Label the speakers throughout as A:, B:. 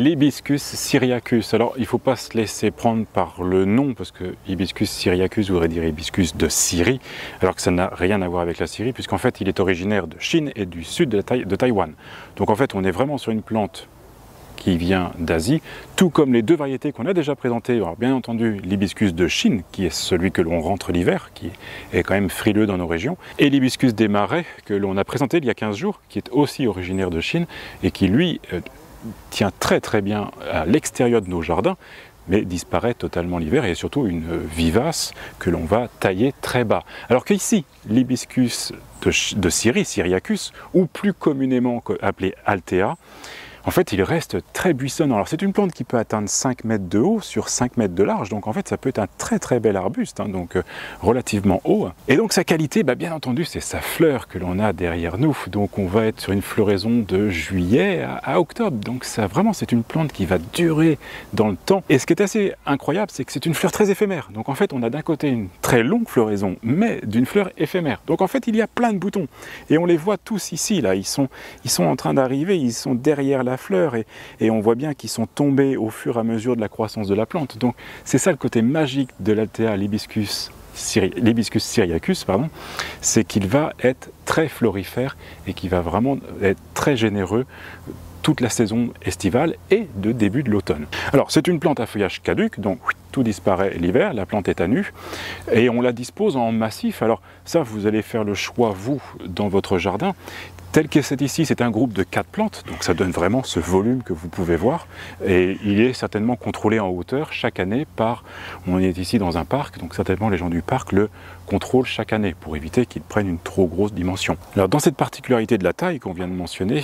A: l'Hibiscus syriacus. Alors il ne faut pas se laisser prendre par le nom, parce que Hibiscus syriacus voudrait dire hibiscus de Syrie, alors que ça n'a rien à voir avec la Syrie, puisqu'en fait il est originaire de Chine et du sud de Taïwan. Donc en fait on est vraiment sur une plante qui vient d'Asie, tout comme les deux variétés qu'on a déjà présentées. Alors bien entendu l'hibiscus de Chine, qui est celui que l'on rentre l'hiver, qui est quand même frileux dans nos régions, et l'hibiscus des marais, que l'on a présenté il y a 15 jours, qui est aussi originaire de Chine, et qui lui tient très bien à l'extérieur de nos jardins, mais disparaît totalement l'hiver, et surtout une vivace que l'on va tailler très bas. Alors qu'ici, l'hibiscus de Syrie, Syriacus, ou plus communément appelé Altea, en fait, il reste très buissonnant. Alors, c'est une plante qui peut atteindre 5 mètres de haut sur 5 mètres de large. Donc, en fait, ça peut être un très bel arbuste, hein, donc relativement haut. Et donc, sa qualité, bien entendu, c'est sa fleur que l'on a derrière nous. Donc, on va être sur une floraison de juillet à octobre. Donc, ça, vraiment, c'est une plante qui va durer dans le temps. Et ce qui est assez incroyable, c'est que c'est une fleur très éphémère. Donc, en fait, on a d'un côté une très longue floraison, mais d'une fleur éphémère. Donc, en fait, il y a plein de boutons. Et on les voit tous ici, là. Ils sont en train d'arriver, ils sont derrière la fleur et on voit bien qu'ils sont tombés au fur et à mesure de la croissance de la plante. Donc c'est ça le côté magique de l'Altea l'hibiscus syriacus, c'est qu'il va être très florifère et qu'il va vraiment être très généreux toute la saison estivale et de début de l'automne. Alors c'est une plante à feuillage caduc, donc tout disparaît l'hiver, la plante est à nu, et on la dispose en massif. Alors ça, vous allez faire le choix, vous, dans votre jardin. Tel que c'est ici, c'est un groupe de 4 plantes, donc ça donne vraiment ce volume que vous pouvez voir, et il est certainement contrôlé en hauteur chaque année par, on est ici dans un parc, donc certainement les gens du parc le contrôlent chaque année pour éviter qu'ils prennent une trop grosse dimension. Alors dans cette particularité de la taille qu'on vient de mentionner,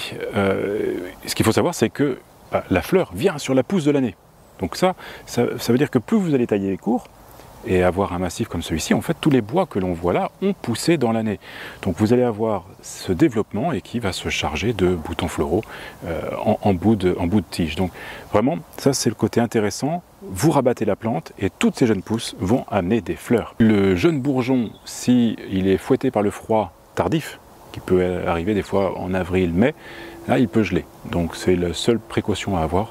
A: ce qu'il faut savoir, c'est que la fleur vient sur la pousse de l'année. Donc ça veut dire que plus vous allez tailler court, et avoir un massif comme celui-ci, en fait, tous les bois que l'on voit là ont poussé dans l'année. Donc vous allez avoir ce développement et qui va se charger de boutons floraux en bout de tige. Donc vraiment, ça c'est le côté intéressant. Vous rabattez la plante et toutes ces jeunes pousses vont amener des fleurs. Le jeune bourgeon, s'il est fouetté par le froid tardif, qui peut arriver des fois en avril-mai, là il peut geler. Donc c'est la seule précaution à avoir.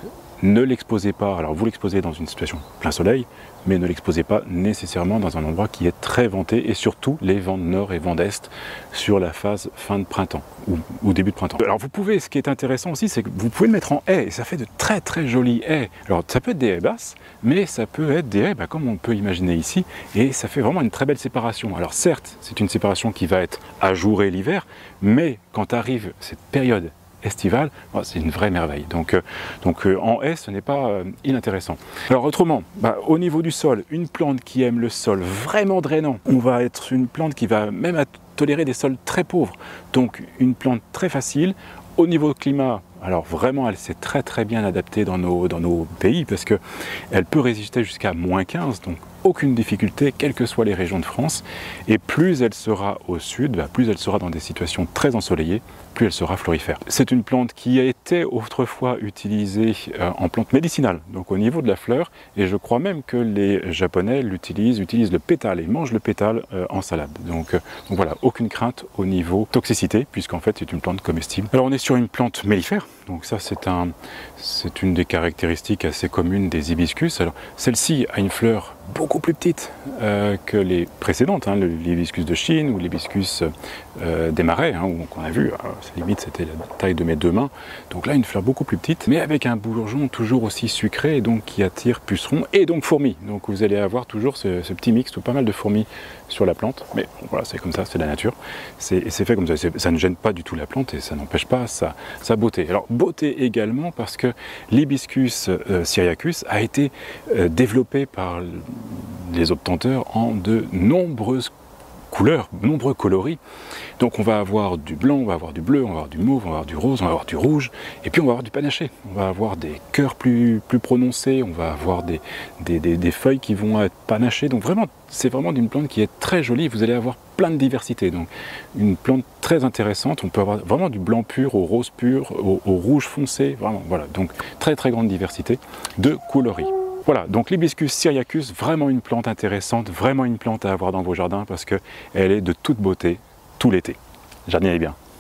A: Ne l'exposez pas, alors vous l'exposez dans une situation plein soleil, mais ne l'exposez pas nécessairement dans un endroit qui est très venté, et surtout les vents de nord et vents d'est sur la phase fin de printemps ou début de printemps. Alors vous pouvez, ce qui est intéressant aussi, c'est que vous pouvez le mettre en haie, et ça fait de très jolies haies. Alors ça peut être des haies basses, mais ça peut être des haies comme on peut imaginer ici, et ça fait vraiment une très belle séparation. Alors certes, c'est une séparation qui va être ajourée l'hiver, mais quand arrive cette période estivale, c'est une vraie merveille. Donc en haie, ce n'est pas inintéressant. Alors autrement, au niveau du sol, une plante qui aime le sol vraiment drainant, on va être une plante qui va même tolérer des sols très pauvres. Donc une plante très facile. Au niveau climat, alors vraiment elle s'est très bien adaptée dans nos pays, parce qu'elle peut résister jusqu'à -15, donc aucune difficulté, quelles que soient les régions de France. Et plus elle sera au sud, plus elle sera dans des situations très ensoleillées, plus elle sera florifère. C'est une plante qui a été autrefois utilisée en plante médicinale, donc au niveau de la fleur, et je crois même que les Japonais utilisent le pétale et mangent le pétale en salade. Donc voilà, aucune crainte au niveau toxicité, puisqu'en fait c'est une plante comestible. Alors on est sur une plante mellifère, donc ça c'est une des caractéristiques assez communes des hibiscus. Alors celle-ci a une fleur beaucoup plus petite que les précédentes, l'hibiscus de Chine ou l'hibiscus des marais, qu'on a vu, limite c'était la taille de mes 2 mains. Donc là une fleur beaucoup plus petite, mais avec un bourgeon toujours aussi sucré, et donc qui attire pucerons et donc fourmis. Donc vous allez avoir toujours ce petit mix, pas mal de fourmis sur la plante, mais voilà, c'est comme ça, c'est la nature, c'est fait comme ça. Ça ne gêne pas du tout la plante et ça n'empêche pas sa beauté. Alors beauté également parce que l'hibiscus syriacus a été développé par les obtenteurs en de nombreuses couleurs, nombreux coloris. Donc on va avoir du blanc, on va avoir du bleu, on va avoir du mauve, on va avoir du rose, on va avoir du rouge, et puis on va avoir du panaché. On va avoir des cœurs plus prononcés, on va avoir des feuilles qui vont être panachées. Donc vraiment, c'est vraiment une plante qui est très jolie. Vous allez avoir plein de diversité. Donc une plante très intéressante. On peut avoir vraiment du blanc pur au rose pur, au rouge foncé. Vraiment, voilà. Donc très grande diversité de coloris. Voilà, donc l'hibiscus syriacus, vraiment une plante intéressante, vraiment une plante à avoir dans vos jardins parce qu'elle est de toute beauté tout l'été. Jardinez bien.